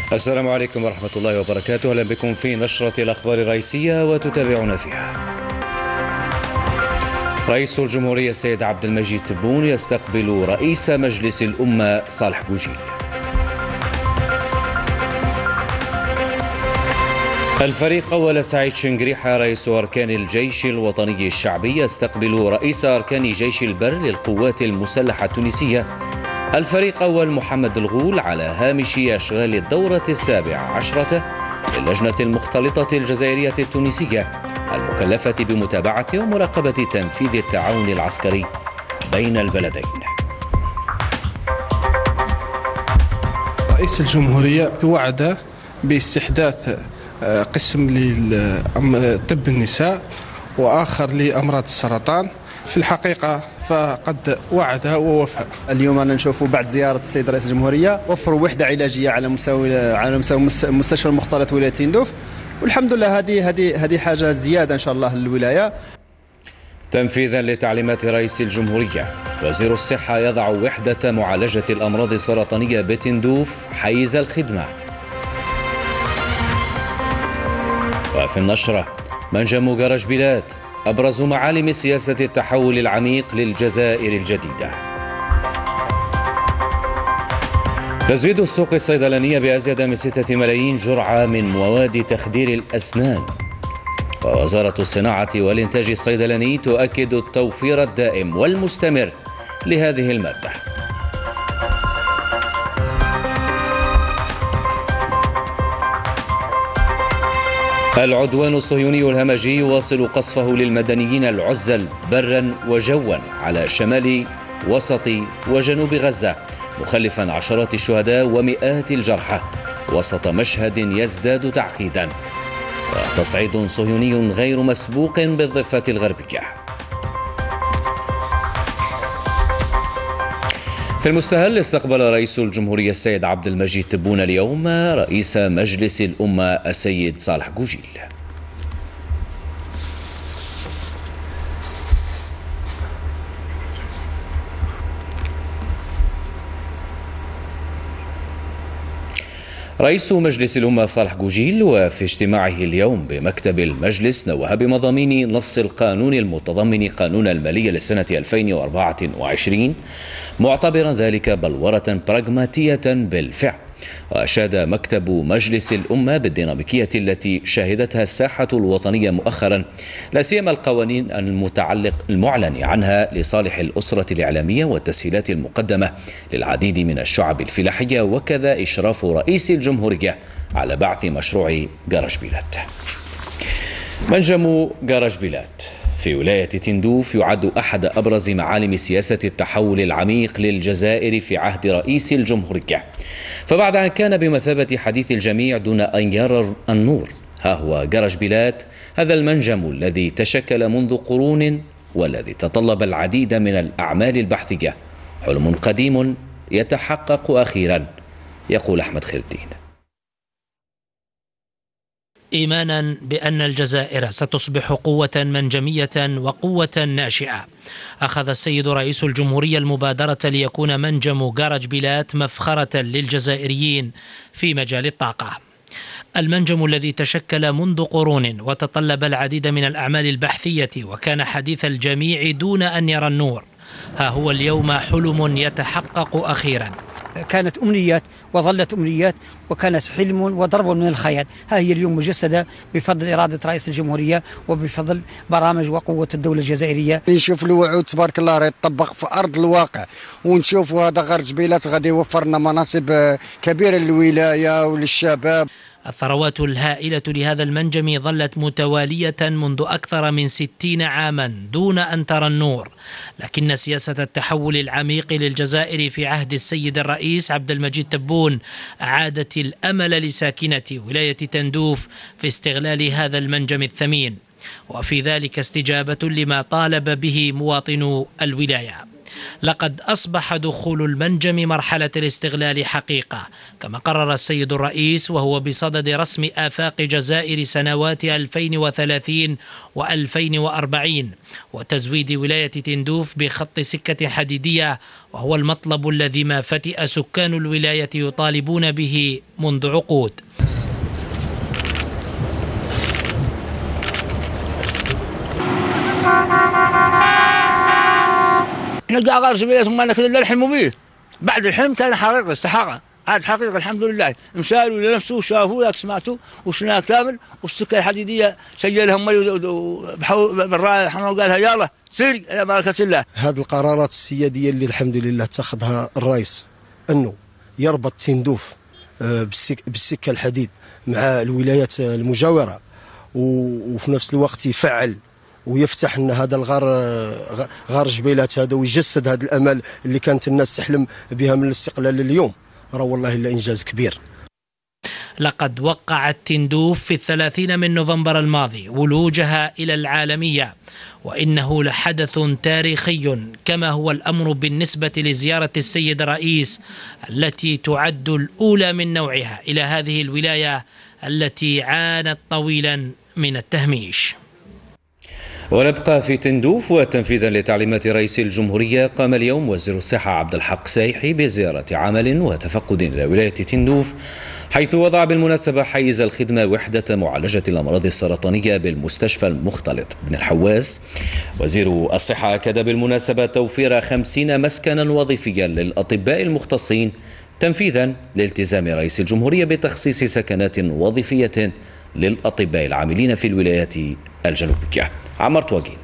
السلام عليكم ورحمة الله وبركاته. أهلا بكم في نشرة الأخبار الرئيسية وتتابعون فيها. رئيس الجمهورية السيد عبد المجيد تبون يستقبل رئيس مجلس الأمة صالح جوجيل. الفريق أول سعيد شنقريحة رئيس أركان الجيش الوطني الشعبي يستقبل رئيس أركان جيش البر للقوات المسلحة التونسية الفريق أول محمد الغول على هامش أشغال الدورة 17 للجنة المختلطة الجزائرية التونسية المكلفة بمتابعة ومراقبة تنفيذ التعاون العسكري بين البلدين. رئيس الجمهورية وعد باستحداث قسم لطب النساء وآخر لأمراض السرطان. في الحقيقة فقد وعد ووفى. اليوم أنا نشوفوا بعد زيارة السيد رئيس الجمهورية وفروا وحدة علاجية على مستوى مستشفى المختلط ولاية تندوف، والحمد لله هذه حاجة زيادة إن شاء الله للولاية. تنفيذا لتعليمات رئيس الجمهورية، وزير الصحة يضع وحدة معالجة الأمراض السرطانية بتندوف حيز الخدمة. وفي النشرة منجم جرج بلاد أبرز معالم سياسة التحول العميق للجزائر الجديدة. تزويد السوق الصيدلانية بأزيد من 6 ملايين جرعة من مواد تخدير الأسنان. ووزارة الصناعة والإنتاج الصيدلاني تؤكد التوفير الدائم والمستمر لهذه المادة. العدوان الصهيوني الهمجي يواصل قصفه للمدنيين العزل برا وجوا على شمال وسط وجنوب غزة، مخلفا عشرات الشهداء ومئات الجرحى وسط مشهد يزداد تعقيدا وتصعيد صهيوني غير مسبوق بالضفة الغربية. في المستهل استقبل رئيس الجمهورية السيد عبد المجيد تبون اليوم رئيس مجلس الأمة السيد صالح جوجيل. رئيس مجلس الأمة صالح جوجيل وفي اجتماعه اليوم بمكتب المجلس نوه بمضامين نص القانون المتضمن قانون المالية لسنة 2024 معتبرا ذلك بلورة براغماتية بالفعل. وأشاد مكتب مجلس الأمة بالديناميكية التي شهدتها الساحة الوطنية مؤخرا، لا سيما القوانين المعلن عنها لصالح الأسرة الإعلامية والتسهيلات المقدمة للعديد من الشعب الفلاحية، وكذا إشراف رئيس الجمهورية على بعث مشروع جرج بلاد. منجم جرج بلاد في ولاية تندوف يعد أحد أبرز معالم سياسة التحول العميق للجزائر في عهد رئيس الجمهورية، فبعد أن كان بمثابة حديث الجميع دون أن يرى النور، ها هو جرج بلاد، هذا المنجم الذي تشكل منذ قرون والذي تطلب العديد من الأعمال البحثية، حلم قديم يتحقق أخيرا. يقول أحمد خير الدين: إيمانا بأن الجزائر ستصبح قوة منجمية وقوة ناشئة، أخذ السيد رئيس الجمهورية المبادرة ليكون منجم جرج بلاد مفخرة للجزائريين في مجال الطاقة. المنجم الذي تشكل منذ قرون وتطلب العديد من الأعمال البحثية وكان حديث الجميع دون أن يرى النور، ها هو اليوم حلم يتحقق أخيرا. كانت أمنيات وظلت أمنيات وكانت حلم وضرب من الخيال، ها هي اليوم مجسدة بفضل إرادة رئيس الجمهورية وبفضل برامج وقوة الدولة الجزائرية. نشوف الوعود تبارك الله راه يطبق في أرض الواقع، ونشوفوا هذا جرج بلاد غادي يوفر لنا مناصب كبيرة للولاية وللشباب. الثروات الهائلة لهذا المنجم ظلت متوالية منذ أكثر من 60 عاما دون أن ترى النور، لكن سياسة التحول العميق للجزائر في عهد السيد الرئيس عبد المجيد تبون أعادت الأمل لساكنة ولاية تندوف في استغلال هذا المنجم الثمين، وفي ذلك استجابة لما طالب به مواطنو الولاية. لقد أصبح دخول المنجم مرحلة الاستغلال حقيقة، كما قرر السيد الرئيس وهو بصدد رسم آفاق جزائر سنوات 2030 و2040 وتزويد ولاية تندوف بخط سكة حديدية، وهو المطلب الذي ما فتئ سكان الولاية يطالبون به منذ عقود. نلقى غارج بيه ثم ناكل الحلم به. بعد الحلم كان حقيقة استحقاقة، هذا حقيقة الحمد لله. مشالوا لنفسه وشافوا لك سمعتوا وشنا كامل والسكة الحديدية سجلهم بالراحة وقالها يلا سير يا بركة الله. هذه القرارات السيادية اللي الحمد لله اتخذها الرئيس أنه يربط تندوف بالسكة الحديد مع الولايات المجاورة وفي نفس الوقت يفعل ويفتح ان هذا غار جبيلات هذا ويجسد هذا الامل اللي كانت الناس تحلم بها من الاستقلال اليوم، راه والله الا انجاز كبير. لقد وقعت تندوف في 30 من نوفمبر الماضي ولوجها إلى العالمية، وإنه لحدث تاريخي كما هو الأمر بالنسبة لزيارة السيد الرئيس التي تعد الأولى من نوعها إلى هذه الولاية التي عانت طويلا من التهميش. ونبقى في تندوف، وتنفيذا لتعليمات رئيس الجمهورية قام اليوم وزير الصحة عبد الحق سايحي بزيارة عمل وتفقد إلى ولاية تندوف، حيث وضع بالمناسبة حيز الخدمة وحدة معالجة الأمراض السرطانية بالمستشفى المختلط بن الحواس. وزير الصحة أكد بالمناسبة توفير 50 مسكنا وظيفيا للأطباء المختصين تنفيذا لالتزام رئيس الجمهورية بتخصيص سكنات وظيفية للأطباء العاملين في الولايات الجنوبية. عمر طواقين.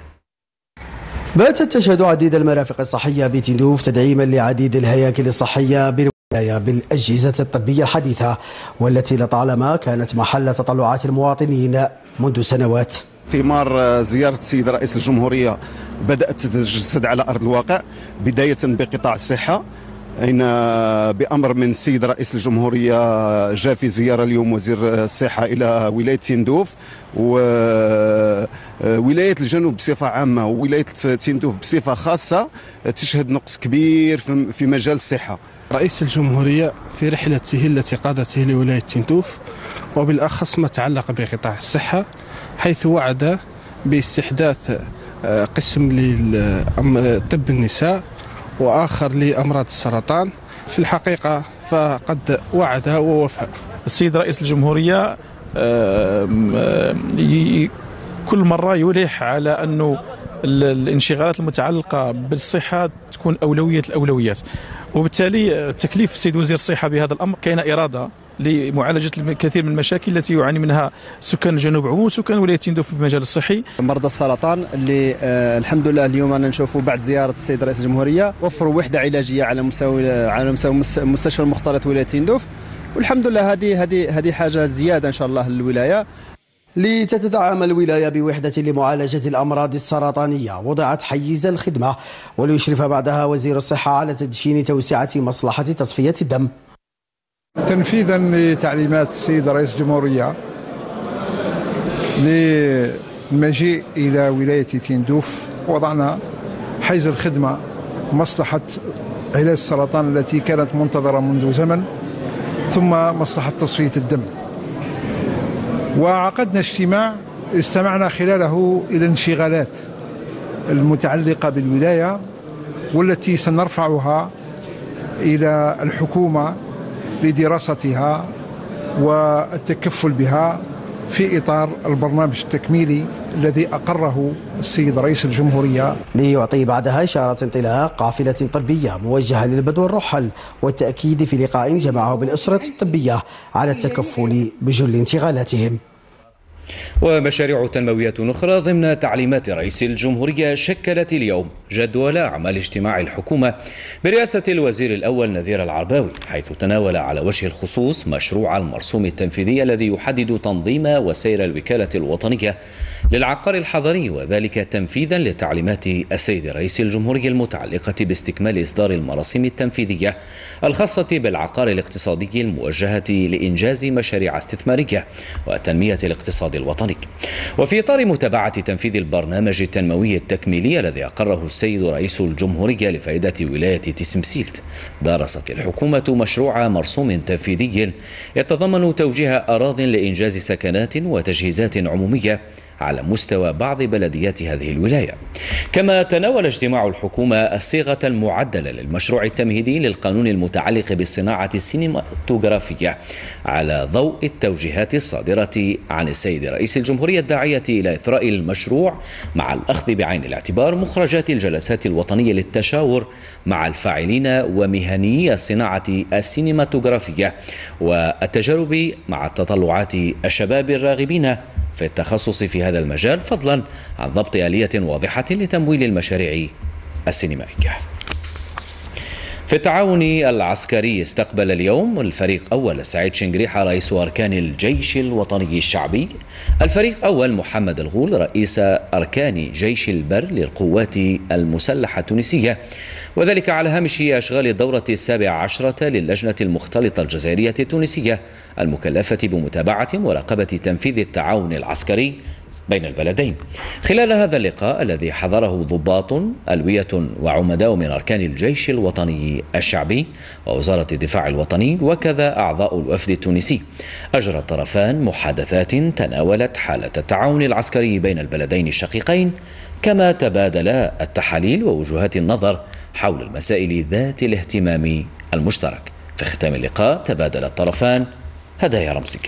باتت تشهد عديد المرافق الصحية بتندوف تدعيما لعديد الهياكل الصحية بالولاية بالأجهزة الطبية الحديثة والتي لطالما كانت محل تطلعات المواطنين منذ سنوات. ثمار زيارة السيد رئيس الجمهورية بدأت تتجسد على أرض الواقع، بداية بقطاع الصحة، أين بأمر من السيد رئيس الجمهورية جاء في زيارة اليوم وزير الصحة إلى ولاية تندوف وولاية الجنوب بصفة عامة وولاية تندوف بصفة خاصة تشهد نقص كبير في مجال الصحة. رئيس الجمهورية في رحلته التي قادته لولاية تندوف وبالأخص ما تعلق بقطاع الصحة، حيث وعد باستحداث قسم لطب النساء وآخر لأمراض السرطان. في الحقيقة فقد وعد ووفى. السيد رئيس الجمهورية كل مرة يلح على أنه الانشغالات المتعلقة بالصحة تكون أولوية الأولويات، وبالتالي تكليف السيد وزير الصحة بهذا الأمر كاين إرادة لمعالجة الكثير من المشاكل التي يعاني منها سكان الجنوب عموما وسكان ولاية تندوف في المجال الصحي. مرضى السرطان اللي الحمد لله اليوم أنا نشوفوا بعد زيارة السيد رئيس الجمهورية وفروا وحدة علاجية على مستوى مستشفى المختلط ولاية تندوف، والحمد لله هذه حاجة زيادة إن شاء الله للولاية. لتتدعم الولاية بوحدة لمعالجة الأمراض السرطانية وضعت حيز الخدمة، وليشرف بعدها وزير الصحة على تدشين توسعة مصلحة تصفية الدم. تنفيذا لتعليمات السيد رئيس الجمهورية للمجيء إلى ولاية تندوف، وضعنا حيز الخدمة مصلحة علاج السرطان التي كانت منتظرة منذ زمن، ثم مصلحة تصفية الدم. وعقدنا اجتماع استمعنا خلاله إلى الانشغالات المتعلقة بالولاية والتي سنرفعها إلى الحكومة لدراستها والتكفل بها في إطار البرنامج التكميلي الذي أقره السيد رئيس الجمهورية، ليعطي بعدها إشارة انطلاق قافلة طبية موجهة للبدو والرحل، والتأكيد في لقاء جمعه بالأسرة الطبية على التكفل بجل انشغالاتهم. ومشاريع تنموية أخرى ضمن تعليمات رئيس الجمهورية شكلت اليوم جدول أعمال اجتماع الحكومة برئاسة الوزير الأول نذير العرباوي، حيث تناول على وجه الخصوص مشروع المرسوم التنفيذي الذي يحدد تنظيم وسير الوكالة الوطنية للعقار الحضري، وذلك تنفيذا لتعليمات السيد رئيس الجمهورية المتعلقة باستكمال إصدار المراسيم التنفيذية الخاصة بالعقار الاقتصادي الموجهة لإنجاز مشاريع استثمارية وتنمية الاقتصاد الوطني. وفي إطار متابعة تنفيذ البرنامج التنموي التكميلي الذي أقره السيد رئيس الجمهورية لفائدة ولاية تسمسيلت، درست الحكومة مشروع مرسوم تنفيذي يتضمن توجيه أراضٍ لإنجاز سكنات وتجهيزات عمومية على مستوى بعض بلديات هذه الولاية. كما تناول اجتماع الحكومة الصيغة المعدلة للمشروع التمهيدي للقانون المتعلق بالصناعة السينماتوغرافية على ضوء التوجيهات الصادرة عن السيد رئيس الجمهورية الداعية إلى إثراء المشروع، مع الأخذ بعين الاعتبار مخرجات الجلسات الوطنية للتشاور مع الفاعلين ومهنيي الصناعة السينماتوغرافية والتجارب مع تطلعات الشباب الراغبين في التخصص في هذا المجال، فضلا عن ضبط آلية واضحة لتمويل المشاريع السينمائية. في التعاون العسكري استقبل اليوم الفريق أول سعيد شنقريحة رئيس أركان الجيش الوطني الشعبي، الفريق أول محمد الغول رئيس أركان جيش البر للقوات المسلحة التونسية، وذلك على هامش أشغال الدورة 17 للجنة المختلطة الجزائرية التونسية المكلفة بمتابعة ومراقبة تنفيذ التعاون العسكري بين البلدين. خلال هذا اللقاء الذي حضره ضباط ألوية وعمداء من أركان الجيش الوطني الشعبي ووزارة الدفاع الوطني وكذا أعضاء الوفد التونسي، أجرى الطرفان محادثات تناولت حالة التعاون العسكري بين البلدين الشقيقين، كما تبادلا التحاليل ووجهات النظر حول المسائل ذات الاهتمام المشترك. في ختام اللقاء تبادل الطرفان هدايا رمزية.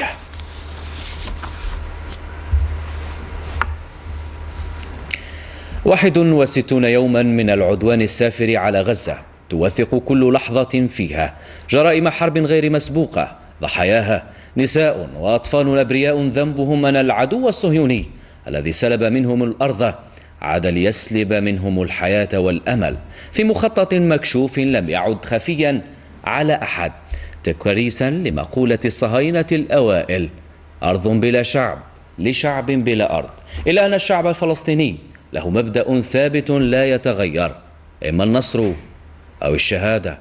61 يوما من العدوان السافر على غزة، توثق كل لحظة فيها جرائم حرب غير مسبوقة، ضحاياها نساء وأطفال أبرياء ذنبهم أن العدو الصهيوني الذي سلب منهم الأرض عاد ليسلب منهم الحياة والأمل في مخطط مكشوف لم يعد خفيا على أحد، تكريسا لمقولة الصهاينة الأوائل: أرض بلا شعب لشعب بلا أرض، إلا أن الشعب الفلسطيني له مبدأ ثابت لا يتغير: إما النصر أو الشهادة.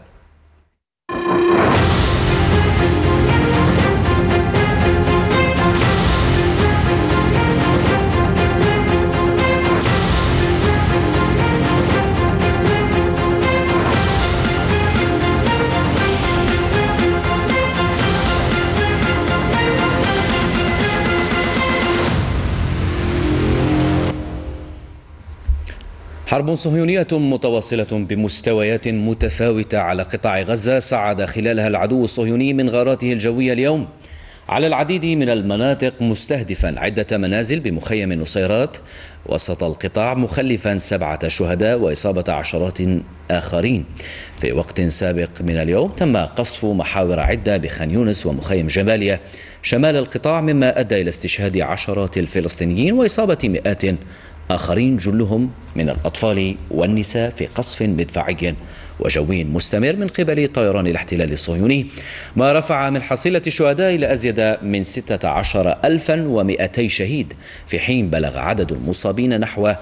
حرب صهيونية متواصلة بمستويات متفاوتة على قطاع غزة، صعد خلالها العدو الصهيوني من غاراته الجوية اليوم على العديد من المناطق، مستهدفا عدة منازل بمخيم النصيرات وسط القطاع، مخلفا 7 شهداء وإصابة عشرات آخرين. في وقت سابق من اليوم تم قصف محاور عدة بخان يونس ومخيم جباليا شمال القطاع، مما أدى إلى استشهاد عشرات الفلسطينيين وإصابة مئات آخرين جلهم من الأطفال والنساء في قصف مدفعي وجوي مستمر من قبل طيران الاحتلال الصهيوني، ما رفع من حصيلة الشهداء إلى أزيد من 16,200 شهيد، في حين بلغ عدد المصابين نحو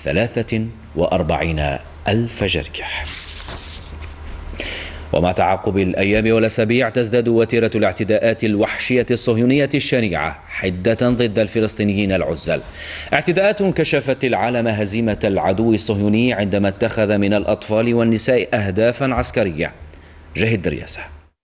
43,000 جريح. ومع تعاقب الأيام والأسابيع تزداد وتيرة الاعتداءات الوحشية الصهيونية الشنيعة حدة ضد الفلسطينيين العزل، اعتداءات كشفت العالم هزيمة العدو الصهيوني عندما اتخذ من الأطفال والنساء أهدافا عسكرية. جهد درياسة.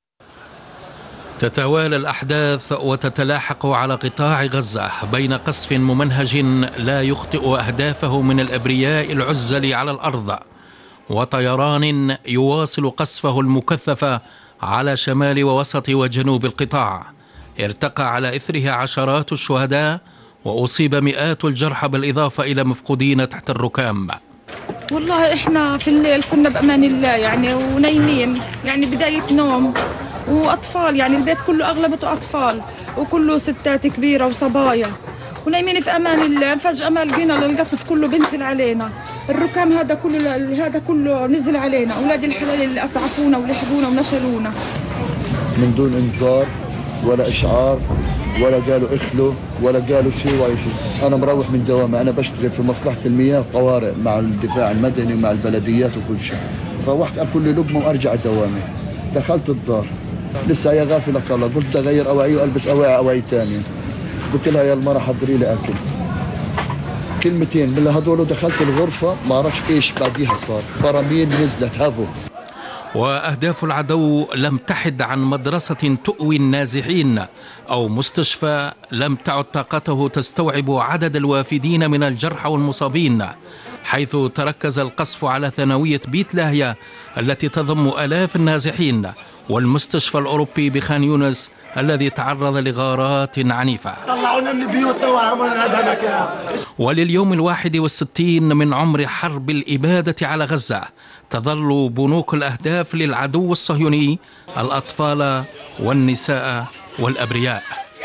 تتوالى الأحداث وتتلاحق على قطاع غزة بين قصف ممنهج لا يخطئ أهدافه من الأبرياء العزل على الأرض، وطيران يواصل قصفه المكثف على شمال ووسط وجنوب القطاع، ارتقى على إثرها عشرات الشهداء وأصيب مئات الجرحى، بالإضافة إلى مفقودين تحت الركام. والله إحنا في الليل كنا بأمان الله يعني ونايمين، يعني بداية نوم، وأطفال، يعني البيت كله أغلبته أطفال وكله ستات كبيرة وصبايا، ونايمين في أمان الله. فجأة ما لقينا القصف كله بنزل علينا، الركام هذا كله نزل علينا، أولاد الحلال اللي أسعفونا ولحقونا ونشلونا من دون إنذار ولا إشعار ولا قالوا اخلوا ولا قالوا شيء ولا شيء. أنا مروح من دوامي، أنا بشتغل في مصلحة المياه طوارئ مع الدفاع المدني ومع البلديات وكل شيء. روحت أكل لي لقمة وأرجع دوامي، دخلت الدار لسه يا غافلك الله، قلت أغير أواعي وألبس أواعي ثانية، قلت لها يا المرة حضري لي أكل، كلمتين من هذول، دخلت الغرفة ما أعرفش إيش بعديها صار، براميل نزلت هافو. وأهداف العدو لم تحد عن مدرسة تؤوي النازحين أو مستشفى لم تعد طاقته تستوعب عدد الوافدين من الجرحى والمصابين، حيث تركز القصف على ثانوية بيت لاهيا التي تضم آلاف النازحين، والمستشفى الأوروبي بخان يونس الذي تعرض لغارات عنيفة. طلعونا من بيوتنا وعملنا هذا مكان. ولليوم 61 من عمر حرب الإبادة على غزة تظل بنوك الأهداف للعدو الصهيوني الأطفال والنساء والأبرياء.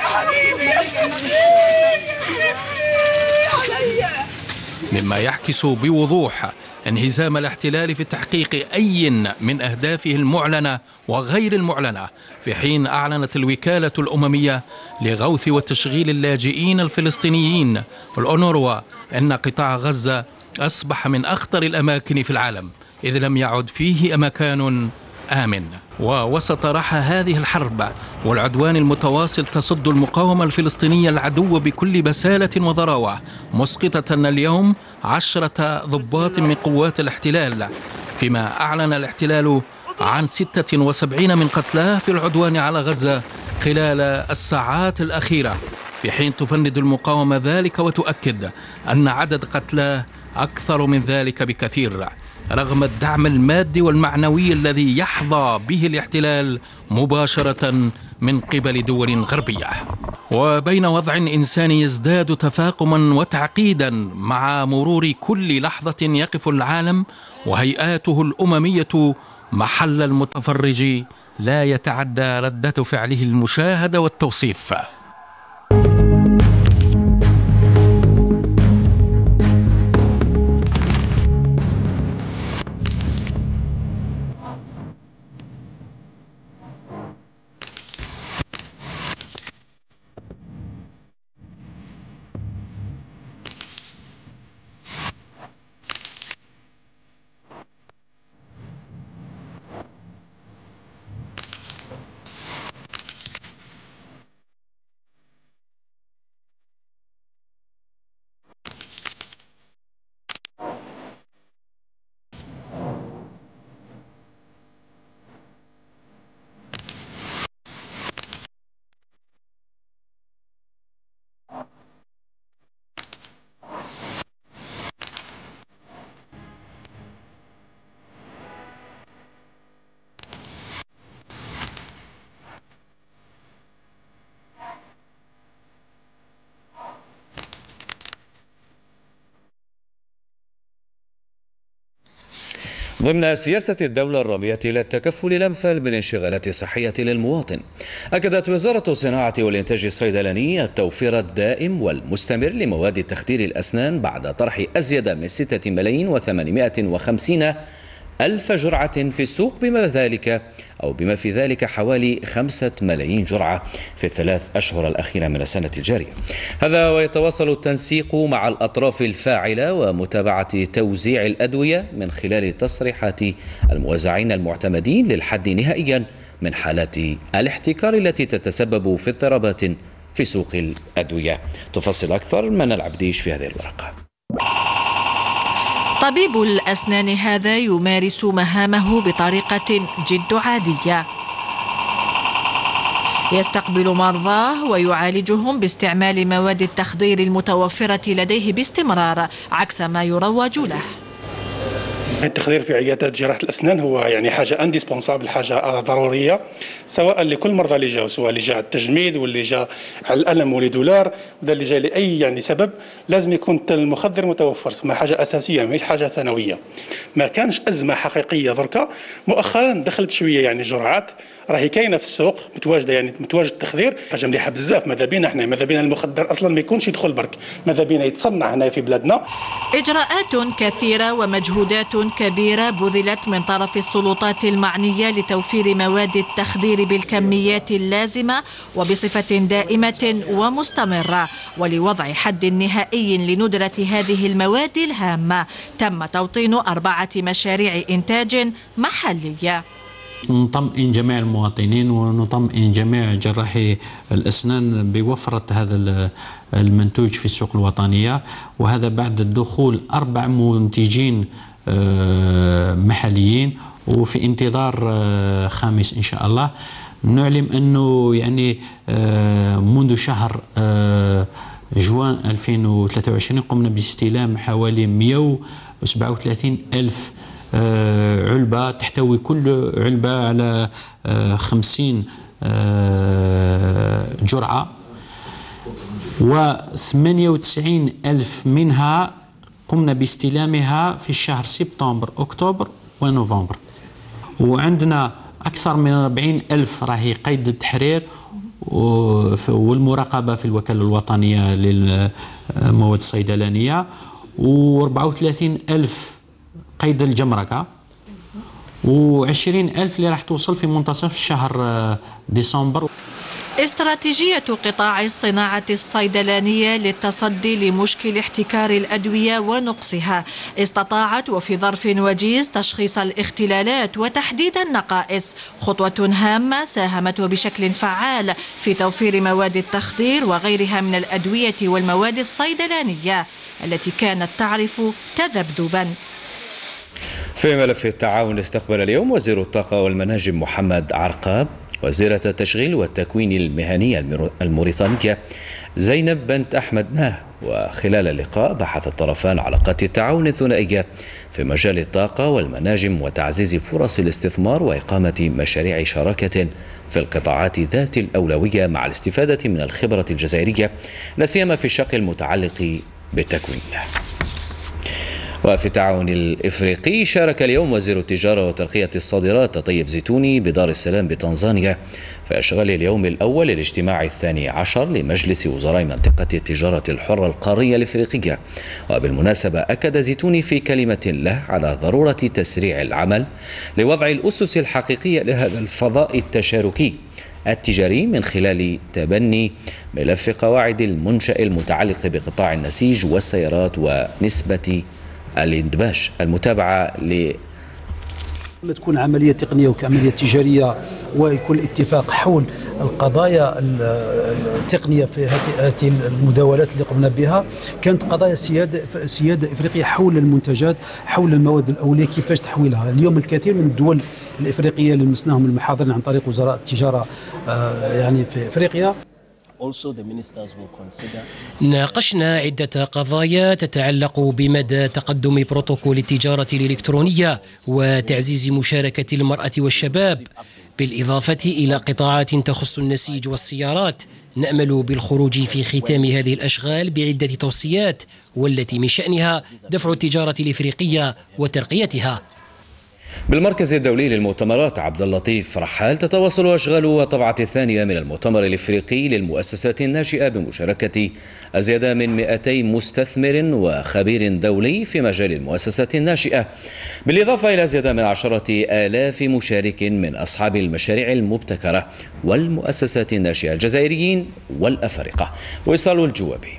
مما يعكس بوضوح انهزام الاحتلال في تحقيق أي من أهدافه المعلنة وغير المعلنة، في حين أعلنت الوكالة الأممية لغوث وتشغيل اللاجئين الفلسطينيين الأونروا أن قطاع غزة أصبح من أخطر الأماكن في العالم، إذ لم يعد فيه مكان آمن. ووسط رحى هذه الحرب والعدوان المتواصل تصد المقاومة الفلسطينية العدو بكل بسالة وضراوة، مسقطة اليوم 10 ضباط من قوات الاحتلال، فيما أعلن الاحتلال عن 76 من قتلاه في العدوان على غزة خلال الساعات الأخيرة، في حين تفند المقاومة ذلك وتؤكد أن عدد قتلاه أكثر من ذلك بكثير، رغم الدعم المادي والمعنوي الذي يحظى به الاحتلال مباشرة من قبل دول غربية. وبين وضع إنساني يزداد تفاقما وتعقيدا مع مرور كل لحظة يقف العالم وهيئاته الأممية محل المتفرج لا يتعدى ردة فعله المشاهدة والتوصيف. ضمن سياسة الدولة الرامية إلى التكفل الأمثل بالانشغالات الصحية للمواطن، أكدت وزارة الصناعة والإنتاج الصيدلاني التوفير الدائم والمستمر لمواد تخدير الأسنان بعد طرح أزيد من 6,850,000 جرعة في السوق، بما في ذلك حوالي 5 ملايين جرعة في ال3 أشهر الأخيرة من السنة الجارية. هذا ويتواصل التنسيق مع الأطراف الفاعلة ومتابعة توزيع الأدوية من خلال تصريحات الموزعين المعتمدين للحد نهائيا من حالات الاحتكار التي تتسبب في اضطرابات في سوق الأدوية. تفصل أكثر من العبديش في هذه الورقة. طبيب الأسنان هذا يمارس مهامه بطريقة جد عادية، يستقبل مرضاه ويعالجهم باستعمال مواد التخدير المتوفرة لديه باستمرار عكس ما يروج له. التخدير في عيادات جراحة الأسنان هو يعني حاجة انديسبونسابل، حاجة ضرورية سواء لكل مرضى اللي جاوا، سواء اللي جاء التجميد واللي جاء على الألم والدولار وده اللي جاء لأي يعني سبب، لازم يكون المخدر متوفر، ما حاجة أساسية مش حاجة ثانوية. ما كانش أزمة حقيقية دركا، مؤخرا دخلت شوية يعني جرعات راهي كاينه في السوق متواجده، يعني متواجد التخدير، حاجه مليحه بزاف. ماذا بينا احنا، ماذا بينا المخدر اصلا ما يكونش يدخل برك، ماذا بينا يتصنع هنا في بلادنا. اجراءات كثيره ومجهودات كبيره بذلت من طرف السلطات المعنيه لتوفير مواد التخدير بالكميات اللازمه وبصفه دائمه ومستمره، ولوضع حد نهائي لندره هذه المواد الهامه تم توطين 4 مشاريع انتاج محليه. نطمئن جميع المواطنين ونطمئن جميع جراحي الأسنان بوفرة هذا المنتوج في السوق الوطنية، وهذا بعد الدخول 4 منتجين محليين، وفي انتظار خامس إن شاء الله. نعلم أنه يعني منذ شهر جوان 2023 قمنا باستلام حوالي 137 ألف علبة، تحتوي كل علبة على 50 جرعة، و98 ألف منها قمنا باستلامها في الشهر سبتمبر أكتوبر ونوفمبر، وعندنا أكثر من 40 ألف راهي قيد التحرير والمراقبة في الوكالة الوطنية للمواد الصيدلانية، و34 ألف قيد الجمركة، و20 ألف اللي راح توصل في منتصف شهر ديسمبر. استراتيجية قطاع الصناعة الصيدلانية للتصدي لمشكل احتكار الأدوية ونقصها استطاعت وفي ظرف وجيز تشخيص الاختلالات وتحديد النقائص، خطوة هامة ساهمت بشكل فعال في توفير مواد التخدير وغيرها من الأدوية والمواد الصيدلانية التي كانت تعرف تذبذبا. في ملف التعاون استقبل اليوم وزير الطاقة والمناجم محمد عرقاب وزيرة التشغيل والتكوين المهني الموريتانية زينب بنت أحمد ناه، وخلال اللقاء بحث الطرفان علاقات التعاون الثنائية في مجال الطاقة والمناجم وتعزيز فرص الاستثمار وإقامة مشاريع شراكة في القطاعات ذات الأولوية مع الاستفادة من الخبرة الجزائرية لا سيما في الشق المتعلق بالتكوين. وفي التعاون الإفريقي شارك اليوم وزير التجارة وترقية الصادرات طيب زيتوني بدار السلام بتنزانيا في أشغال اليوم الأول للاجتماع 12 لمجلس وزراء منطقة التجارة الحرة القارية الإفريقية. وبالمناسبة أكد زيتوني في كلمة له على ضرورة تسريع العمل لوضع الأسس الحقيقية لهذا الفضاء التشاركي التجاري من خلال تبني ملف قواعد المنشأ المتعلق بقطاع النسيج والسيارات ونسبة الاندماج. المتابعة تكون عملية تقنية وكعملية تجارية ويكون اتفاق حول القضايا التقنية في هذه المداولات اللي قمنا بها. كانت قضايا سيادة إفريقية حول المنتجات، حول المواد الأولية، كيفاش تحويلها. اليوم الكثير من الدول الإفريقية اللي لمسناهم المحاضرين عن طريق وزراء التجارة يعني في إفريقيا. ناقشنا عدة قضايا تتعلق بمدى تقدم بروتوكول التجارة الإلكترونية وتعزيز مشاركة المرأة والشباب، بالإضافة إلى قطاعات تخص النسيج والسيارات. نأمل بالخروج في ختام هذه الأشغال بعدة توصيات، والتي من شأنها دفع التجارة الإفريقية وترقيتها. بالمركز الدولي للمؤتمرات عبد اللطيف رحال تتواصل أشغال الطبعة الثانية من المؤتمر الإفريقي للمؤسسات الناشئة بمشاركة أزيد من 200 مستثمر وخبير دولي في مجال المؤسسات الناشئة، بالإضافة إلى أزيد من 10,000 مشارك من أصحاب المشاريع المبتكرة والمؤسسات الناشئة الجزائريين والأفارقة. وصال الجوابي.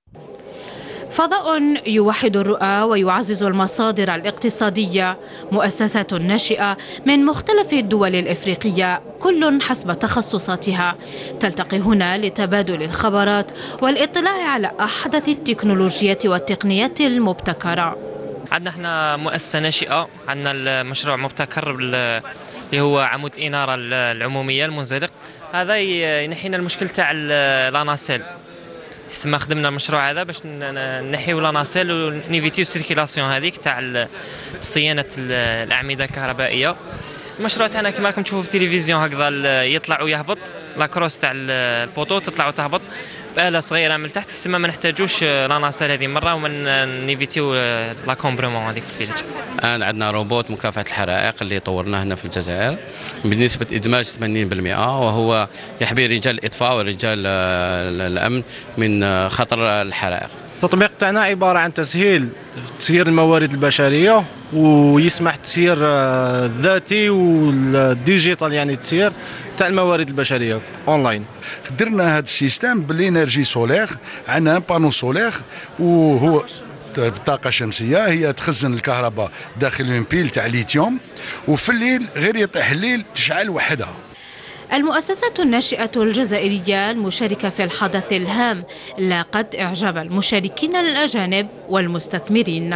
فضاء يوحد الرؤى ويعزز المصادر الاقتصادية، مؤسسات ناشئة من مختلف الدول الإفريقية كل حسب تخصصاتها تلتقي هنا لتبادل الخبرات والاطلاع على أحدث التكنولوجيات والتقنيات المبتكرة. عندنا احنا مؤسسة ناشئة، عندنا المشروع مبتكر اللي هو عمود الإنارة العمومية المنزلق. هذا ينحينا المشكل تاع لاناسيل. سما خدمنا المشروع هذا باش نحيو لاناسيل ونيفيتيو سيركيلاسيون هذيك تاع صيانه الاعمده الكهربائيه. المشروع تاعنا كما راكم تشوفوا في التلفزيون هكذا يطلع ويهبط، لاكروس تاع البوطو تطلع وتهبط بآلة صغيره من تحت. سما ما نحتاجوش لاناسيل هذه مره ومن نيفيتيو لاكومبرمون هذيك في الفيلج. الان عندنا روبوت مكافحه الحرائق اللي طورناه هنا في الجزائر بنسبه ادماج 80%، وهو يحمي رجال الاطفاء ورجال الامن من خطر الحرائق. التطبيق تاعنا عباره عن تسهيل تسيير الموارد البشريه، ويسمح تسيير الذاتي والديجيتال، يعني تسيير تاع الموارد البشريه اونلاين. درنا هذا السيستم بالانرجي سولير، عندنا بانو سولير وهو بطاقه شمسيه، هي تخزن الكهرباء داخل اون بيل تاع ليثيوم، وفي الليل غير يطيح الليل تشعل وحدها. المؤسسات الناشئة الجزائرية المشاركة في الحدث الهام لاقت إعجاب المشاركين الأجانب والمستثمرين.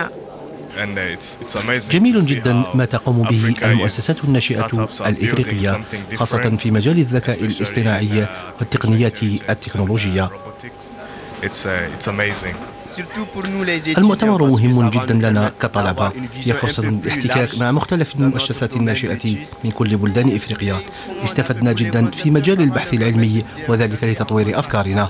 جميل جدا ما تقوم به المؤسسات الناشئة الإفريقية، خاصة في مجال الذكاء الاصطناعي والتقنيات التكنولوجية. المؤتمر مهم جدا لنا كطلبة، هي فرصة للاحتكاك مع مختلف المؤسسات الناشئة من كل بلدان إفريقيا. استفدنا جدا في مجال البحث العلمي وذلك لتطوير أفكارنا.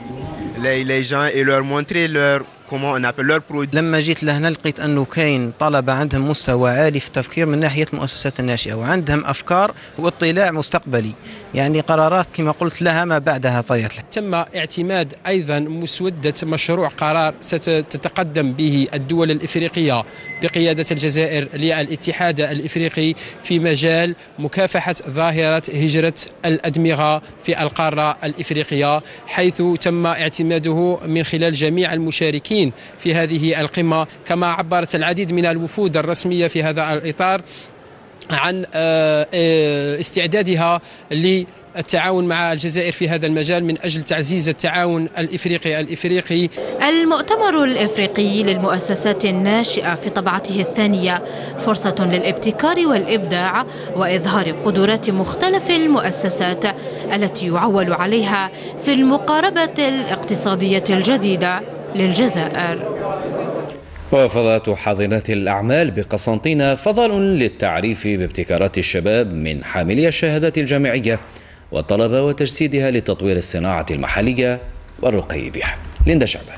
لما جيت لهنا لقيت أنه كاين طلبة عندهم مستوى عالي في التفكير من ناحية المؤسسات الناشئة، وعندهم أفكار واطلاع مستقبلي، يعني قرارات كما قلت لها ما بعدها طيات لها. تم اعتماد أيضا مسودة مشروع قرار ستتقدم به الدول الإفريقية بقيادة الجزائر للاتحاد الإفريقي في مجال مكافحة ظاهرة هجرة الأدمغة في القارة الإفريقية، حيث تم اعتماده من خلال جميع المشاركين في هذه القمة. كما عبرت العديد من الوفود الرسمية في هذا الإطار عن استعدادها للتعاون مع الجزائر في هذا المجال من أجل تعزيز التعاون الإفريقي. المؤتمر الإفريقي للمؤسسات الناشئة في طبعته الثانية فرصة للابتكار والإبداع وإظهار قدرات مختلف المؤسسات التي يعول عليها في المقاربة الاقتصادية الجديدة للجزائر. وفضاءة حاضنات الأعمال بقسنطينة فضل للتعريف بابتكارات الشباب من حاملي الشهادات الجامعية والطلبة وتجسيدها لتطوير الصناعة المحلية والرقي بها. ليندا شعبان.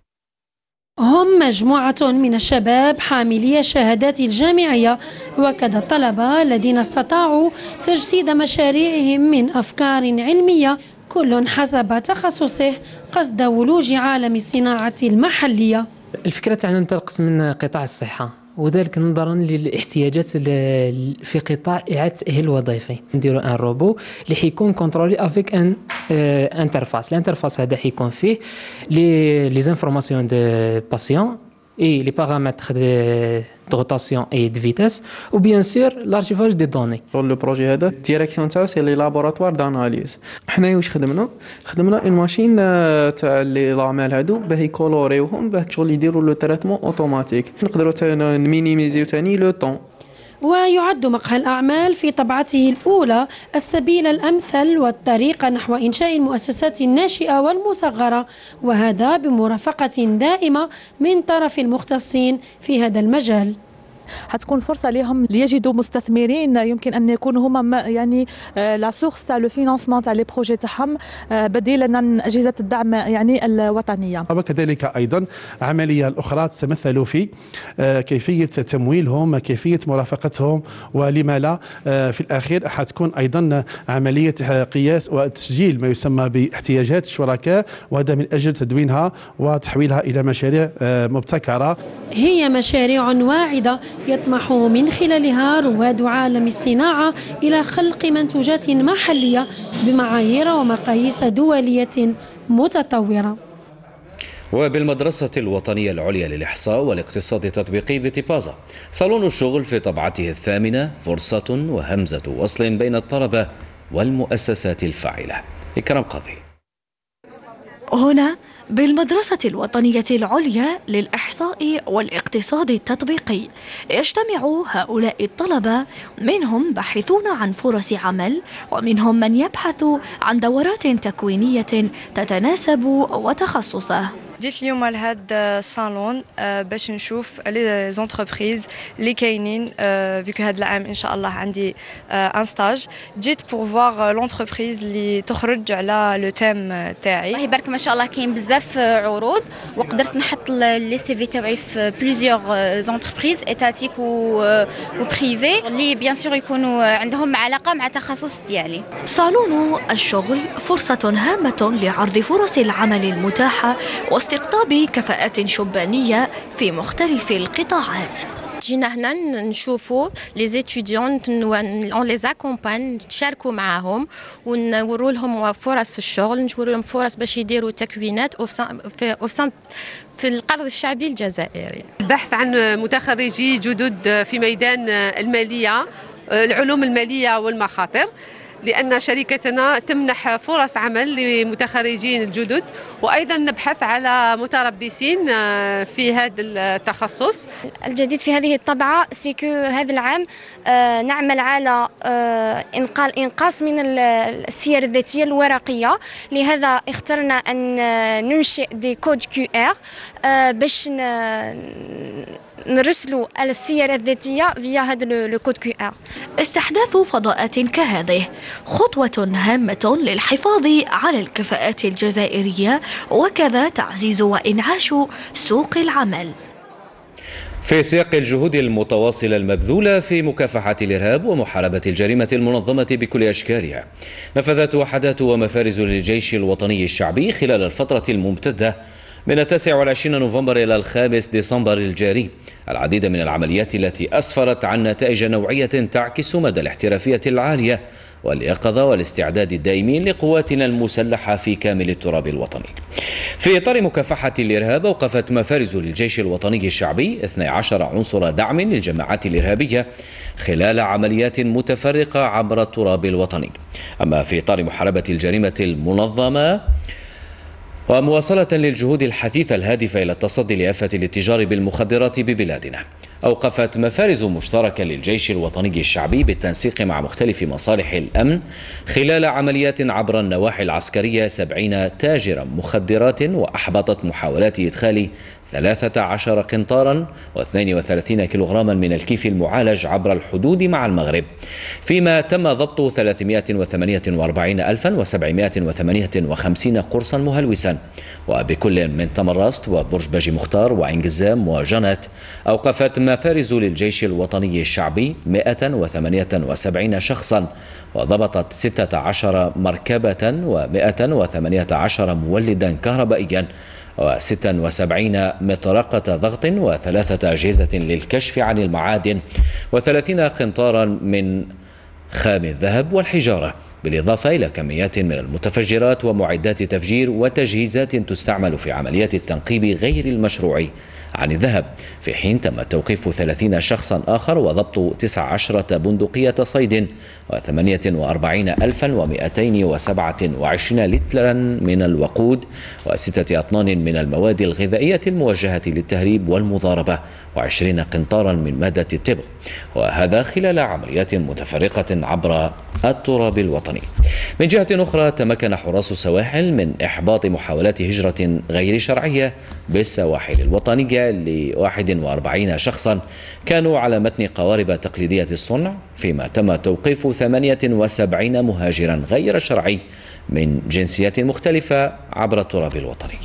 هم مجموعة من الشباب حاملي الشهادات الجامعية وكذا الطلبة الذين استطاعوا تجسيد مشاريعهم من أفكار علمية كل حسب تخصصه قصد ولوج عالم الصناعة المحلية. الفكرة تاعنا انطلقت من قطاع الصحة، وذلك نظرا للاحتياجات في قطاع إعادة التأهيل الوظيفي. نديرو ان روبو اللي حيكون كونترولي افيك ان انترفاس. الانترفاس هذا حيكون فيه لي زانفورماسيون دو باسيون et les paramètres de rotation et de vitesse ou bien sûr l'archivage des données. Sur le projet هذا الديريكسيون تاعو سي لي لابوراتوار داناليز. حنايا واش خدمنا اون ماشين تاع لي لامال هادو باه يكولوريوهم باه شغل يديروا لو تريتمون اوتوماتيك. نقدروا نمينيميزيو ثاني لو طون. ويعد مقهى الأعمال في طبعته الأولى السبيل الأمثل والطريق نحو إنشاء المؤسسات الناشئة والمصغرة، وهذا بمرافقة دائمة من طرف المختصين في هذا المجال. حتكون فرصه لهم ليجدوا مستثمرين يمكن ان يكونوا هما يعني لا سورس تاع لو فينانسمون تاع لي بروجي تاعهم بديلا عن اجهزه الدعم يعني الوطنيه. وكذلك ايضا عمليه الاخرى تتمثل في كيفيه تمويلهم، كيفيه مرافقتهم، ولما لا في الاخير حتكون ايضا عمليه قياس وتسجيل ما يسمى باحتياجات الشركاء، وهذا من اجل تدوينها وتحويلها الى مشاريع مبتكره. هي مشاريع واعده يطمح من خلالها رواد عالم الصناعة إلى خلق منتوجات محلية بمعايير ومقاييس دولية متطورة. وبالمدرسة الوطنية العليا للإحصاء والاقتصاد التطبيقي بتيبازا صالون الشغل في طبعته الثامنة فرصة وهمزة وصل بين الطلبة والمؤسسات الفاعلة. إكرام قاضي. هنا بالمدرسة الوطنية العليا للإحصاء والاقتصاد التطبيقي يجتمع هؤلاء الطلبة، منهم باحثون عن فرص عمل ومنهم من يبحث عن دورات تكوينية تتناسب وتخصصه. جيت اليوم لهذا الصالون باش نشوف لي زونتربريز اللي كاينين فيكو هذا العام ان شاء الله عندي ان ستاج. جيت بور فوار لونتربريز اللي تخرج على لو تيم تاعي. الله يبارك ما شاء الله كاين بزاف عروض وقدرت نحط لي سي في تاعي في بليزيور زونتربريز ايتاتيك و بريفي اللي بيان سور يكونوا عندهم علاقه مع التخصص ديالي. صالون الشغل فرصة هامة لعرض فرص العمل المتاحة واستقطاب كفاءات شبانية في مختلف القطاعات. جينا هنا نشوفوا لي زيتيديون اون لي اكومبان، نشاركوا معاهم ونوروا لهم فرص الشغل، نوروا لهم فرص باش يديروا تكوينات في القرض الشعبي الجزائري. البحث عن متخرجي جدد في ميدان المالية، العلوم المالية والمخاطر، لأن شركتنا تمنح فرص عمل لمتخرجين الجدد، وأيضا نبحث على متربصين في هذا التخصص. الجديد في هذه الطبعة سيكو هذا العام نعمل على إنقاص من السير الذاتية الورقية، لهذا اخترنا أن ننشئ دي كود QR باش نرسلوا السير الذاتية فيا هذا الكود QR. استحداث فضاءات كهذه خطوة هامة للحفاظ على الكفاءات الجزائرية، وكذا تعزيز وإنعاش سوق العمل. في سياق الجهود المتواصلة المبذولة في مكافحة الإرهاب ومحاربة الجريمة المنظمة بكل أشكالها، نفذت وحدات ومفارز للجيش الوطني الشعبي خلال الفترة الممتدة من 29 نوفمبر إلى 5 ديسمبر الجاري العديد من العمليات التي أسفرت عن نتائج نوعية تعكس مدى الاحترافية العالية واليقظة والاستعداد الدائمين لقواتنا المسلحة في كامل التراب الوطني. في إطار مكافحة الإرهاب، أوقفت مفارز للجيش الوطني الشعبي 12 عنصر دعم للجماعات الإرهابية خلال عمليات متفرقة عبر التراب الوطني. أما في إطار محاربة الجريمة المنظمة ومواصلة للجهود الحثيثة الهادفة إلى التصدي لآفة الاتجار بالمخدرات ببلادنا، أوقفت مفارز مشتركة للجيش الوطني الشعبي بالتنسيق مع مختلف مصالح الأمن خلال عمليات عبر النواحي العسكرية 70 تاجرا مخدرات، وأحبطت محاولات إدخال 13 قنطارا و32 كيلوغراما من الكيف المعالج عبر الحدود مع المغرب، فيما تم ضبط 348,758 قرصا مهلوسا. وبكل من تمرست وبرج باجي مختار وعين قزام وجنت، أوقفت مفارز للجيش الوطني الشعبي 178 شخصا، وضبطت 16 مركبة و118 مولدا كهربائيا و76 مطرقة ضغط و3 أجهزة للكشف عن المعادن و30 قنطارا من خام الذهب والحجارة، بالإضافة إلى كميات من المتفجرات ومعدات تفجير وتجهيزات تستعمل في عمليات التنقيب غير المشروع عن الذهب، في حين تم توقيف 30 شخصا آخر وضبط 19 بندقية صيد و48,227 لترا من الوقود و6 أطنان من المواد الغذائية الموجهة للتهريب والمضاربة و20 قنطارا من مادة التبغ، وهذا خلال عمليات متفرقة عبر التراب الوطني. من جهة أخرى، تمكن حراس السواحل من إحباط محاولات هجرة غير شرعية بالسواحل الوطنية ل41 شخصا كانوا على متن قوارب تقليدية الصنع، فيما تم توقيف 78 مهاجرا غير شرعي من جنسيات مختلفة عبر التراب الوطني.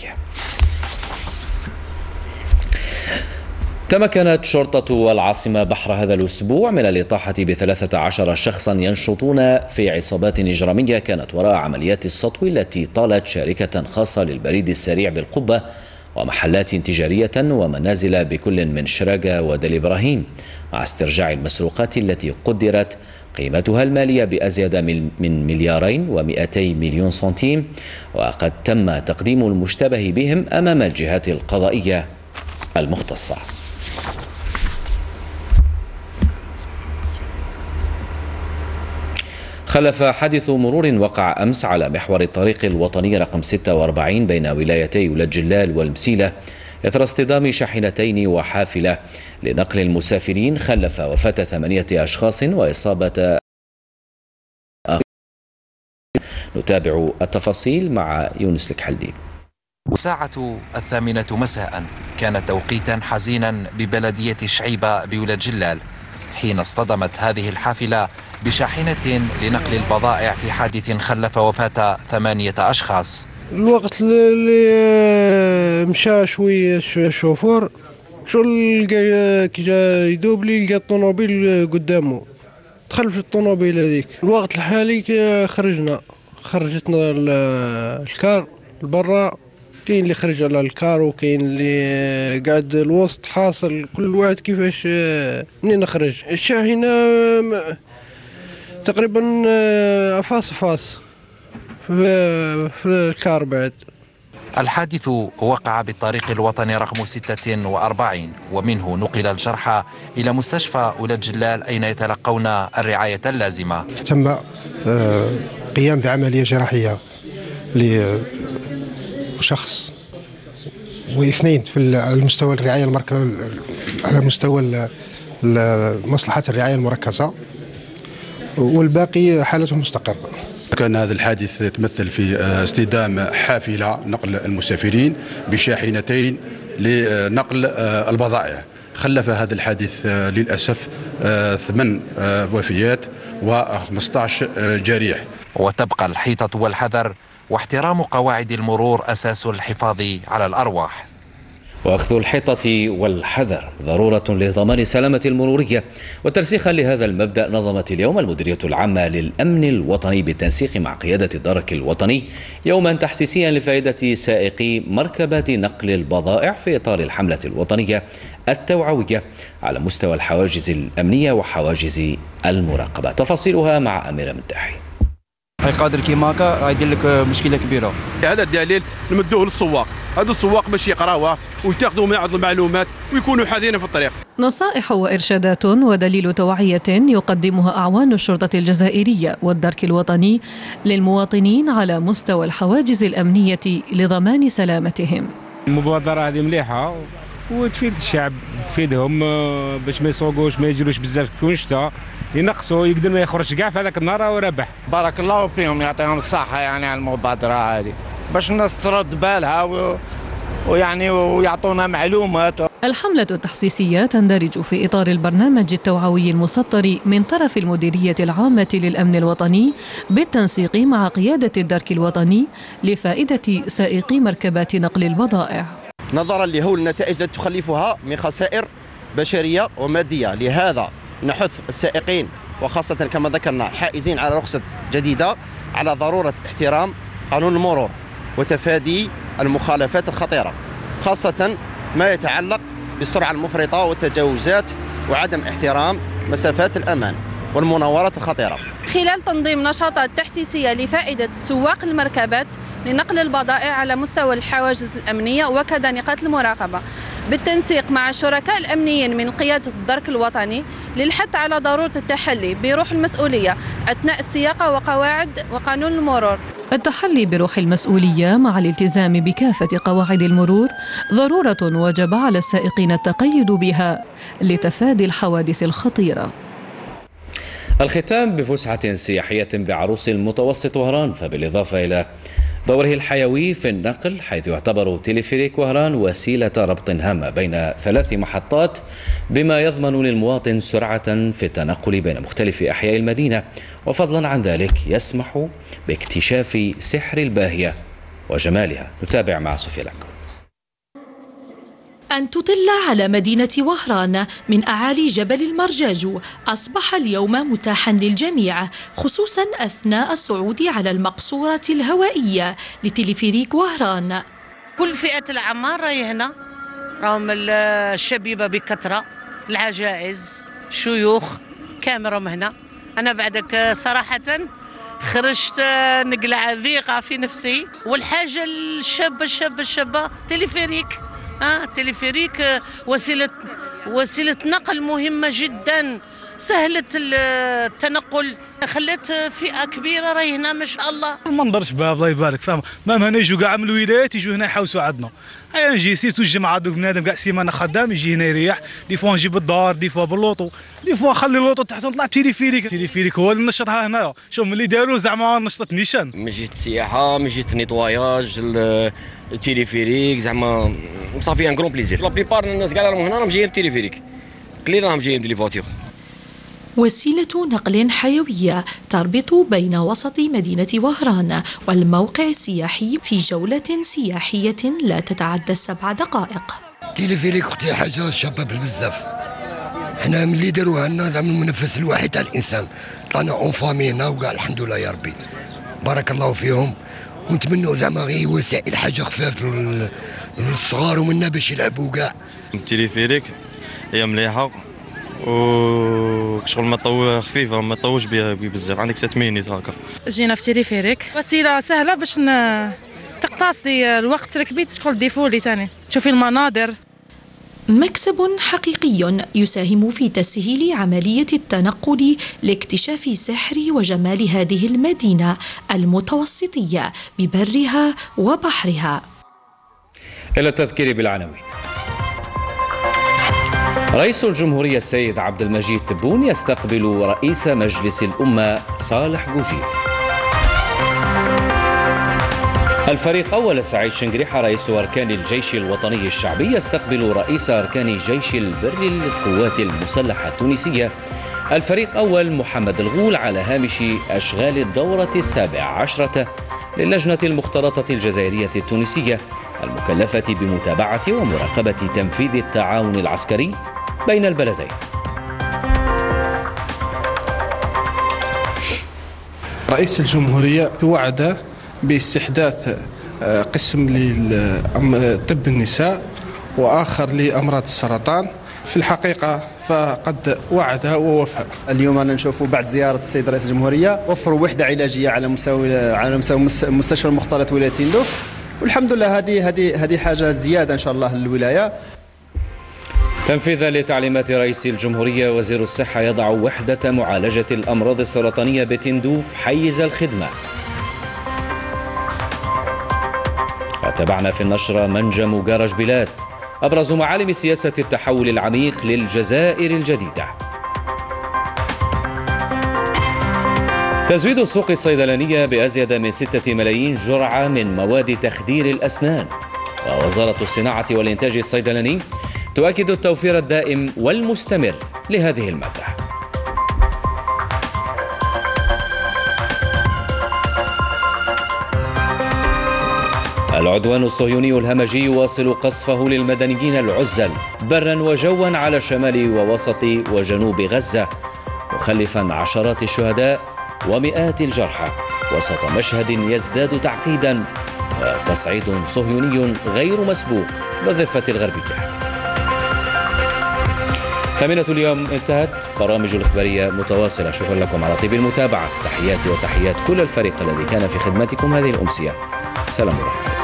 تمكنت شرطة العاصمة بحر هذا الأسبوع من الإطاحة ب13 شخصا ينشطون في عصابات إجرامية كانت وراء عمليات السطو التي طالت شركة خاصة للبريد السريع بالقبة ومحلات تجارية ومنازل بكل من شراقة ودل إبراهيم، مع استرجاع المسروقات التي قدرت قيمتها المالية بأزيد من 2,200,000,000 سنتيم، وقد تم تقديم المشتبه بهم أمام الجهات القضائية المختصة. خلف حادث مرور وقع أمس على محور الطريق الوطني رقم 46 بين ولايتي ولاد جلال والمسيلة إثر اصطدام شاحنتين وحافلة لنقل المسافرين، خلف وفاة 8 أشخاص وإصابة. نتابع التفاصيل مع يونس الكحلدي. ساعة 8 مساء كانت توقيتا حزينا ببلدية شعيبة بولاد جلال، حين اصطدمت هذه الحافلة بشاحنة لنقل البضائع في حادث خلف وفاة 8 أشخاص. الوقت اللي مشى شوية الشوفور شغل كي جا يدوب لي لقى الطوموبيل قدامه، دخل في الطوموبيل هذيك. الوقت الحالي خرجتنا الكار لبرا كاين اللي خرج على الكار وكاين اللي قاعد الوسط حاصل، كل واحد كيفاش منين خرج. الشاحنة تقريبا فاس في الكار بعد. الحادث وقع بالطريق الوطني رقم 46 ومنه نقل الجرحى إلى مستشفى ولاد جلال أين يتلقون الرعاية اللازمة. تم قيام بعملية جراحية لشخص واثنين على مستوى الرعاية المركزة، على مستوى مصلحة الرعاية المركزة، والباقي حالته مستقرة. كان هذا الحادث يتمثل في اصطدام حافلة نقل المسافرين بشاحنتين لنقل البضائع. خلف هذا الحادث للأسف 8 وفيات و15 جريح. وتبقى الحيطة والحذر واحترام قواعد المرور أساس الحفاظ على الأرواح. وأخذ الحيطة والحذر ضرورة لضمان سلامة المرورية، وترسيخا لهذا المبدأ نظمت اليوم المديرية العامة للأمن الوطني بالتنسيق مع قيادة الدرك الوطني يوما تحسيسيا لفائدة سائقي مركبات نقل البضائع في إطار الحملة الوطنية التوعوية على مستوى الحواجز الأمنية وحواجز المراقبة. تفاصيلها مع أميرة مداحي. هاي قادر كيما هكا غيدير لك مشكله كبيره. هذا الدليل نمدوه للسواق، هذا السواق باش يقراوها ويتاخذوا بعض المعلومات ويكونوا حذرين في الطريق. نصائح وإرشادات ودليل توعية يقدمها أعوان الشرطة الجزائرية والدرك الوطني للمواطنين على مستوى الحواجز الأمنية لضمان سلامتهم. المبادرة هذه مليحة وتفيد الشعب، تفيدهم باش ما يسوقوش، ما يجروش بزاف تكون شتا، ينقصوا يقدر ما يخرج كاع في هذاك النهار وربح. بارك الله فيهم، يعطيهم الصحة يعني على المبادرة هذه باش الناس ترد بالها ويعني ويعطونا معلومات. الحملة التحسيسية تندرج في إطار البرنامج التوعوي المسطر من طرف المديرية العامة للأمن الوطني بالتنسيق مع قيادة الدرك الوطني لفائدة سائقي مركبات نقل البضائع. نظرا لهول النتائج التي تخلفها من خسائر بشرية ومادية، لهذا نحث السائقين وخاصة كما ذكرنا الحائزين على رخصة جديدة على ضرورة احترام قانون المرور وتفادي المخالفات الخطيرة، خاصة ما يتعلق بالسرعة المفرطة والتجاوزات وعدم احترام مسافات الأمان والمناورات الخطيرة. خلال تنظيم نشاطات تحسيسية لفائدة سواق المركبات لنقل البضائع على مستوى الحواجز الأمنية وكذا نقاط المراقبة بالتنسيق مع الشركاء الأمنيين من قيادة الدرك الوطني للحث على ضرورة التحلي بروح المسؤولية أثناء السياقة وقواعد وقانون المرور. التحلي بروح المسؤولية مع الالتزام بكافة قواعد المرور ضرورة وجب على السائقين التقيد بها لتفادي الحوادث الخطيرة. الختام بفسحة سياحية بعروس المتوسط وهران، فبالإضافة إلى دوره الحيوي في النقل، حيث يعتبر تلفريك وهران وسيلة ربط هامة بين 3 محطات، بما يضمن للمواطن سرعة في التنقل بين مختلف أحياء المدينة، وفضلا عن ذلك يسمح باكتشاف سحر الباهية وجمالها. نتابع مع صوفيا لكم. أن تطل على مدينة وهران من أعالي جبل المرجاج أصبح اليوم متاحا للجميع، خصوصا أثناء الصعود على المقصورة الهوائية لتلفريك وهران. كل فئة الأعمار راهي هنا، راهم الشبيبة بكثرة، العجائز، شيوخ، كامل راهم هنا. أنا بعدك صراحة خرجت نقلع ضيقة في نفسي، والحاجة الشابة تلفريك. تلفريك وسيلة نقل مهمة جدا، سهلت التنقل، خلت فئة كبيرة راهي هنا ما شاء الله. المنظر شباب الله يبارك، فاهم؟ مام هنا يجوا كاع من الولايات يجوا هنا يحوسوا عندنا. ايا نجي سيرتو الجمعة دوك بنادم كاع سيمانة خدام يجي هنا يريح، دي فوا نجيب الدار، دي فوا باللوطو، دي فوا نخلي اللوطو تحت نطلع تيليفيريك هو اللي نشطها هنايا. شوف ملي داروا زعما نشطت نيشان. من جهة السياحة، من جهة النيطواياج، التيليفيريك زعما صافي ان كرون بليزير. لا بليبار الناس كاع راهم هنا راهم جايين في التيليفيريك، قليل راهم جايين بلي فواتير. وسيلة نقل حيوية تربط بين وسط مدينة وهران والموقع السياحي في جولة سياحية لا تتعدى 7 دقائق. تيليفيريك اختي حاجة شباب بزاف، حنا ملي داروها لنا زعما المنفس الوحيد تاع الانسان، طلعنا اون فامي هنا وكاع الحمد لله يا ربي، بارك الله فيهم ونتمنوا زعما غير وسائل حاجه خفاف للصغار ومنا باش يلعبوا كاع. التليفيريك هي مليحه وشغل ما خفيفه ما طولش بها بزاف، عندك 6 مينيت هكا. جينا في تليفيريك وسيله سهله باش تقتصي الوقت ركبيت شغل ديفولي ثاني تشوفي المناظر. مكسب حقيقي يساهم في تسهيل عملية التنقل لاكتشاف سحر وجمال هذه المدينة المتوسطية ببرها وبحرها. إلى التذكير بالعناوين. رئيس الجمهورية السيد عبد المجيد تبون يستقبل رئيس مجلس الأمة صالح جوجيل. الفريق أول سعيد شنقريحة رئيس أركان الجيش الوطني الشعبي يستقبل رئيس أركان جيش البر للقوات المسلحة التونسية. الفريق أول محمد الغول على هامش أشغال الدورة 17 للجنة المختلطة الجزائرية التونسية المكلفة بمتابعة ومراقبة تنفيذ التعاون العسكري بين البلدين. رئيس الجمهورية وعد باستحداث قسم لطب النساء وآخر لأمراض السرطان. في الحقيقة فقد وعد ووفى. اليوم أنا نشوفوا بعد زيارة السيد رئيس الجمهورية وفروا وحدة علاجية على مستوى مستشفى المختلط ولاية تندوف، والحمد لله هذه حاجة زيادة إن شاء الله للولاية. تنفيذا لتعليمات رئيس الجمهورية وزير الصحة يضع وحدة معالجة الأمراض السرطانية بتندوف حيز الخدمة. وتابعنا في النشرة منجم جرج بلاد أبرز معالم سياسة التحول العميق للجزائر الجديدة. تزويد السوق الصيدلانية بأزيد من 6 ملايين جرعة من مواد تخدير الأسنان. ووزارة الصناعة والإنتاج الصيدلاني تؤكد التوفير الدائم والمستمر لهذه المادة. العدوان الصهيوني الهمجي يواصل قصفه للمدنيين العزل برا وجوا على شمال ووسط وجنوب غزة، مخلفا عشرات الشهداء ومئات الجرحى وسط مشهد يزداد تعقيدا وتصعيد صهيوني غير مسبوق بالضفة الغربية. ثامنة اليوم انتهت. برامج الإخبارية متواصلة. شكرا لكم على طيب المتابعة. تحياتي وتحيات كل الفريق الذي كان في خدمتكم هذه الأمسية. سلام عليكم.